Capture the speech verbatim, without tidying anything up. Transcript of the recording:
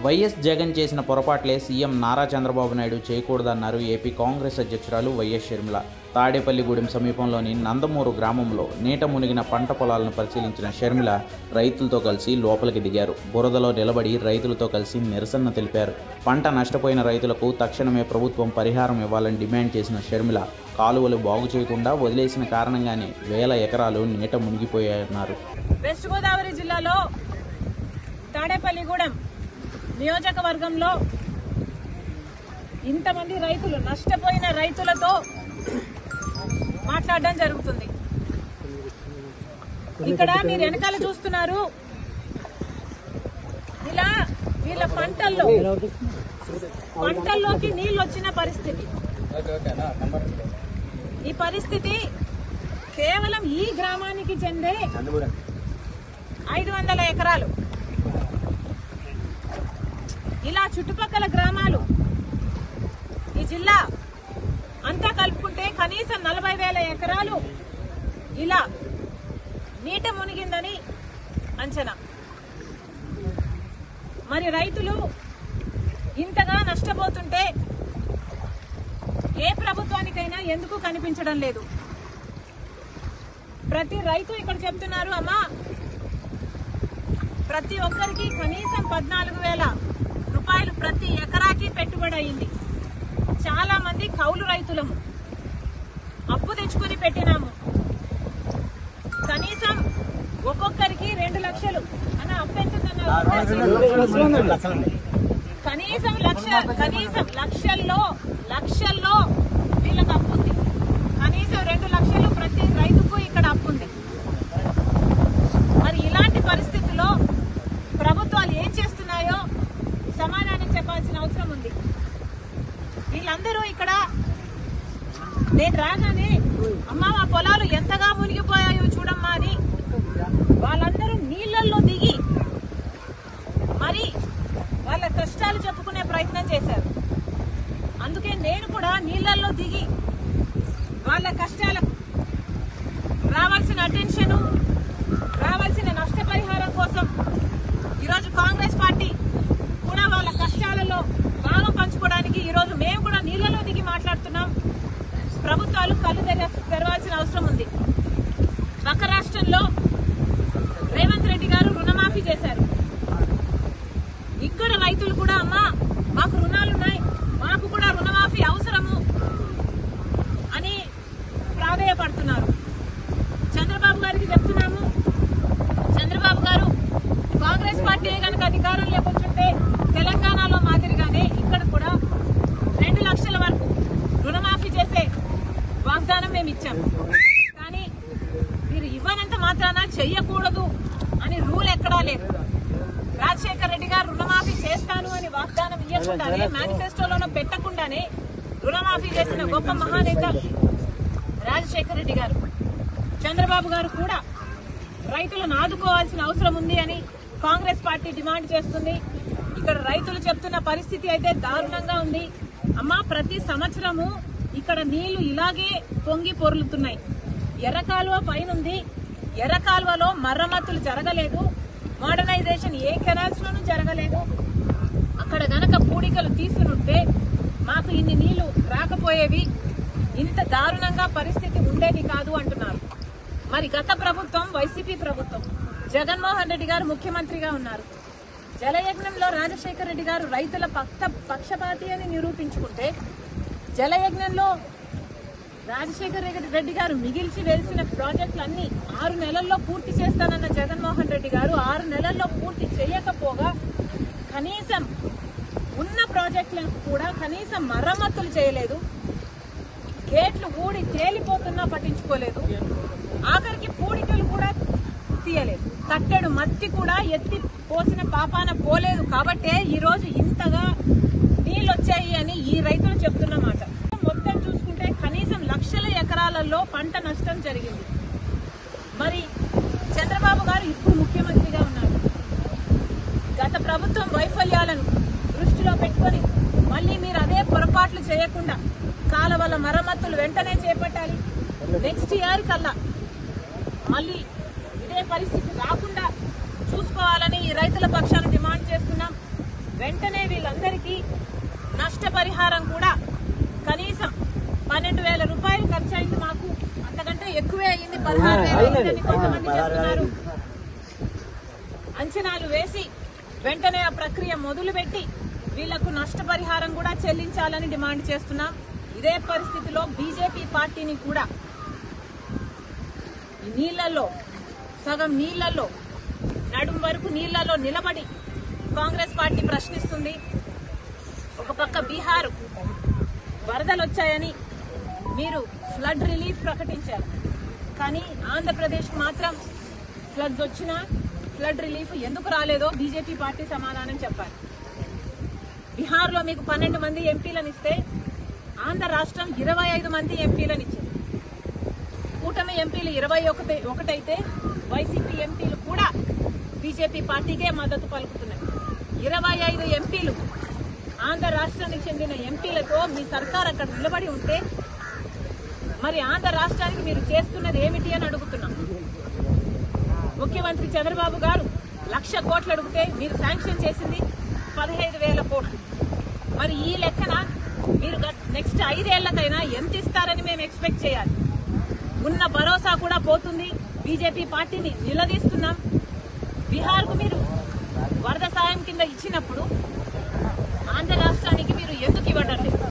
YS Jagan చేసిన పొరపాట్లే CM Nara Chandrababu Naidu చేయకూడదన్నారు ఏపీ కాంగ్రెస్ అధ్యక్షురాలు వైఎస్ షర్మిల. తాడేపల్లిగూడెం సమీపంలోని నందమూరు గ్రామంలో నీట మునిగిన పంట పొలాలను పరిశీలించిన షర్మిల రైతులతో కలిసి లోపలికి దిగారు. బురదలో నిలబడి రైతులతో కలిసి నిరసన తెలిపారు. పంట నష్టపోయిన రైతులకు తక్షణమే ప్రభుత్వం పరిహారం ఇవ్వాలని డిమాండ్ చేసిన షర్మిల కాలువలు బాగు చేయకుండా వదిలేసిన కారణంగానే వేల ఎకరాలు నీట మునిగిపోయాయన్నారు. వెస్ట్ గోదావరి జిల్లాలో తాడేపల్లిగూడెం నియోజకవర్గంలో ఇంతమంది రైతులు నష్టపోయిన రైతులతో మాట్లాడడం జరుగుతుంది. ఇక్కడ మీరు వెనకాల చూస్తున్నారు, ఇలా వీళ్ళ పంటల్లో పంటల్లోకి నీళ్లు వచ్చిన పరిస్థితి. ఈ పరిస్థితి కేవలం ఈ గ్రామానికి చెందే ఐదు వందల ఎకరాలు. ఇలా చుట్టుపక్కల గ్రామాలు ఈ జిల్లా అంతా కలుపుకుంటే కనీసం నలభై వేల ఎకరాలు ఇలా నీట మునిగిందని అంచనా. మరి రైతులు ఇంతగా నష్టపోతుంటే ఏ ప్రభుత్వానికైనా ఎందుకు కనిపించడం లేదు? ప్రతి రైతు ఇక్కడ చెప్తున్నారు, అమ్మా ప్రతి ఒక్కరికి కనీసం పద్నాలుగు వేల రూపాయలు ప్రతి ఎకరాకి పెట్టుబడి అయింది. చాలా మంది కౌలు రైతులము అప్పు తెచ్చుకుని పెట్టినాము. కనీసం ఒక్కొక్కరికి రెండు లక్షలు అన్న అప్పు ఎంతుందన్నారు? కనీసం లక్ష కనీసం లక్షల్లో లక్షల్లో వీళ్ళకి అప్పు ఉంది. కనీసం రెండు లక్షలు ప్రతి రైతుకు ఇక్కడ అప్పు ఉంది. మరి ఇలాంటి పరిస్థితుల్లో ప్రభుత్వాలు ఏం చేస్తున్నాయో సమాధానం చెప్పాల్సిన అవసరం ఉంది. వీళ్ళందరూ ఇక్కడ నేను రాగానే అమ్మా మా పొలాలు ఎంతగా మునిగిపోయాయో చూడమ్మా అని వాళ్ళందరూ నీళ్లలో దిగి మరి వాళ్ళ కష్టాలు చెప్పుకునే ప్రయత్నం చేశారు. అందుకే నేను కూడా నీళ్లలో దిగి వాళ్ళ కష్టాలకు రావాల్సిన అటెన్షన్, రావాల్సిన నష్టపరిహారం కోసం ఈరోజు కాంగ్రెస్ పార్టీ కూడా వాళ్ళ కష్టాలలో భాగం పంచుకోవడానికి ఈరోజు మేము కూడా నీళ్లలో దిగి మాట్లాడుతున్నాం. ప్రభుత్వాలు కళ్ళు తెరవాల్సిన అవసరం ఉంది. పక్క రాష్ట్రంలో రేవంత్ రెడ్డి గారు రుణమాఫీ చేశారు. ఇక్కడ రైతులు కూడా అమ్మా మాకు రుణాలున్నాయి, మాకు కూడా రుణమాఫీ అవసరము అని ప్రాధేయపడుతున్నారు. చంద్రబాబు గారికి చెప్తున్నాము, చంద్రబాబు గారు కాంగ్రెస్ పార్టీ కనుక అధికారం లేకొచ్చుంటే తెలంగాణలో మాదిరిగానే ఇక్కడ కూడా రెండు లక్షల వరకు రుణమాఫీ చేసే వాగ్దానం మేము ఇచ్చాము. కానీ మీరు ఇవ్వనంత మాత్రాన చెయ్యకూడదు అని రూల్ ఎక్కడా లేదు. రాజశేఖర్ రెడ్డి గారు రుణమాఫీ చేస్తాను అని వాగ్దానం ఇవ్వకుండానే, మేనిఫెస్టోలోనూ పెట్టకుండానే రుణమాఫీ చేసిన గొప్ప మహానేత రాజశేఖర్ రెడ్డి గారు. చంద్రబాబు గారు కూడా రైతులను ఆదుకోవాల్సిన అవసరం ఉంది అని కాంగ్రెస్ పార్టీ డిమాండ్ చేస్తుంది. ఇక్కడ రైతులు చెప్తున్న పరిస్థితి అయితే దారుణంగా ఉంది. అమ్మా ప్రతి సంవత్సరము ఇక్కడ నీళ్లు ఇలాగే పొంగి పొర్లుతున్నాయి. ఎర్రకాలువ పైనుంది, ఎర్రకాలువలో మరమ్మతులు జరగలేదు, మోడర్నైజేషన్ ఏ కెనాల్స్ లోనూ జరగలేదు. అక్కడ గనక పూడికలు తీసునుంటే మాకు ఇన్ని నీళ్లు రాకపోయేవి, ఇంత దారుణంగా పరిస్థితి ఉండేది కాదు అంటున్నారు. మరి గత ప్రభుత్వం వైసీపీ ప్రభుత్వం, జగన్మోహన్ రెడ్డి గారు ముఖ్యమంత్రిగా ఉన్నారు. జలయజ్ఞంలో రాజశేఖర రెడ్డి గారు రైతుల పక్ష పక్షపాతి అని నిరూపించుకుంటే, జలయజ్ఞంలో రాజశేఖర రెడ్డి గారు మిగిల్చి వేసిన ప్రాజెక్టులన్నీ ఆరు నెలల్లో పూర్తి చేస్తానన్న జగన్మోహన్ రెడ్డి గారు ఆరు నెలల్లో పూర్తి చేయకపోగా కనీసం ఉన్న ప్రాజెక్టులకు కూడా కనీసం మరమ్మతులు చేయలేదు. గేట్లు ఊడి తేలిపోతున్నా పట్టించుకోలేదు. ఆఖరికి పూడికలు కూడా తీయలేదు. కట్టెడు మత్తి కూడా ఎత్తి పోసిన పాపాన పోలేదు. కాబట్టే ఈ రోజు ఇంతగా నీళ్ళు వచ్చాయి అని ఈ రైతులు చెప్తున్నమాట. మొత్తం చూసుకుంటే కనీసం లక్షల ఎకరాలలో పంట నష్టం జరిగింది. మరి చంద్రబాబు గారు ఇప్పుడు ముఖ్యమంత్రిగా ఉన్నారు. గత ప్రభుత్వం వైఫల్యాలను దృష్టిలో పెట్టుకొని మళ్ళీ మీరు అదే పొరపాట్లు చేయకుండా కాలువల మరమ్మతులు వెంటనే చేపట్టాలి. నెక్స్ట్ ఇయర్ కల్లా మళ్ళీ ఇదే పరిస్థితి రాకుండా చూసుకోవాలని ఈ రైతుల పక్షాన డిమాండ్ చేస్తున్నాం. వెంటనే వీళ్ళందరికీ నష్టపరిహారం కూడా కనీసం పన్నెండు వేల రూపాయలు ఖర్చు అయింది. మాకు అంతకంటే ఎక్కువే అయింది, పదహారు వేలు అయిందని కొంతమంది చెప్తున్నారు. అంచనాలు వేసి వెంటనే ఆ ప్రక్రియ మొదలుపెట్టి వీళ్లకు నష్టపరిహారం కూడా చెల్లించాలని డిమాండ్ చేస్తున్నాం. ఇదే పరిస్థితిలో బీజేపీ పార్టీని కూడా నీళ్లలో సగం నీళ్లలో నడుం వరకు నీళ్లలో నిలబడి కాంగ్రెస్ పార్టీ ప్రశ్నిస్తుంది. ఒక పక్క బీహార్ వరదలు వచ్చాయని మీరు ఫ్లడ్ రిలీఫ్ ప్రకటించారు, కానీ ఆంధ్రప్రదేశ్ మాత్రం ఫ్లడ్స్ వచ్చినా ఫ్లడ్ రిలీఫ్ ఎందుకు రాలేదో బీజేపీ పార్టీ సమాధానం చెప్పాలి. బీహార్లో మీకు పన్నెండు మంది ఎంపీలను ఇస్తే ఆంధ్ర రాష్ట్రం ఇరవై ఐదు మంది ఎంపీలను ఇచ్చింది. కూటమి ఎంపీలు ఇరవై ఒకటి ఒకటైతే వైసీపీ ఎంపీలు కూడా బీజేపీ పార్టీకే మద్దతు పలుకుతున్నాయి. ఇరవై ఐదు ఎంపీలు ఆంధ్ర రాష్ట్రానికి చెందిన ఎంపీలతో మీ సర్కార్ అక్కడ నిలబడి ఉంటే మరి ఆంధ్ర రాష్ట్రానికి మీరు చేస్తున్నది ఏమిటి అని అడుగుతున్నాం. ముఖ్యమంత్రి చంద్రబాబు గారు లక్ష కోట్లు అడిగితే మీరు శాంక్షన్ చేసింది పదిహేను వేల కోట్లు. మరి ఈ లెక్కన మీరు నెక్స్ట్ ఐదేళ్లకైనా ఎంత ఇస్తారని మేము ఎక్స్పెక్ట్ చేయాలి. ఉన్న భరోసా కూడా పోతుంది. బీజేపీ పార్టీని నిలదీస్తున్నాం. బీహార్కు మీరు వరద సాయం కింద ఇచ్చినప్పుడు ఆంధ్ర రాష్ట్రానికి మీరు ఎందుకు ఇవ్వడం లేదు?